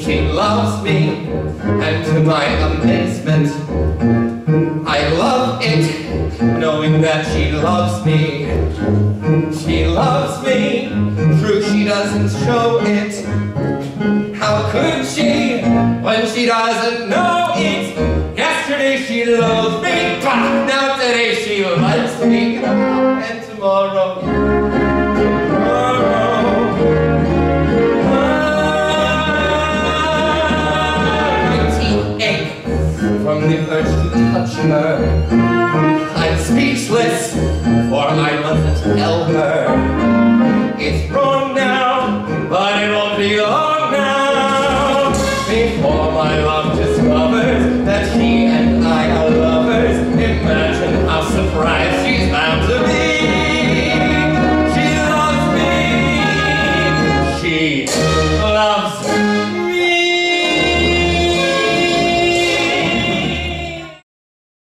she loves me, and to my amazement, I love it, knowing that she loves me. She loves me, true she doesn't show it. How could she, when she doesn't know it? Yesterday she loathed me, now today she likes me, and tomorrow, my teeth ache from the urge to touch her. I'm speechless, for I must tell her. It's wrong now, but it won't be long now before my love discovers that she and